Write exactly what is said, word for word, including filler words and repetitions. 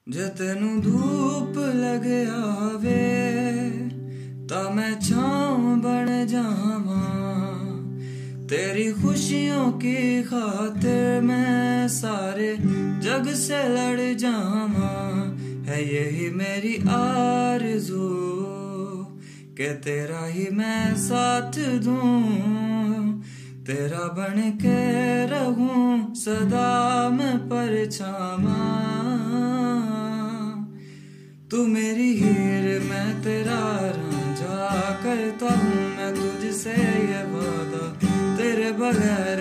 जे तेनू धूप लगे आवे ता मैं छाँव बन जावा। तेरी खुशियों की खातिर मैं सारे जग से लड़ जावा। है यही मेरी आरज़ू के तेरा ही मैं साथ दूं, तेरा बन के रहूं सदा मैं परछावा। तू मेरी हीर मैं तेरा रांझा, करता हूँ मैं तुझसे ये वादा, तेरे बगैर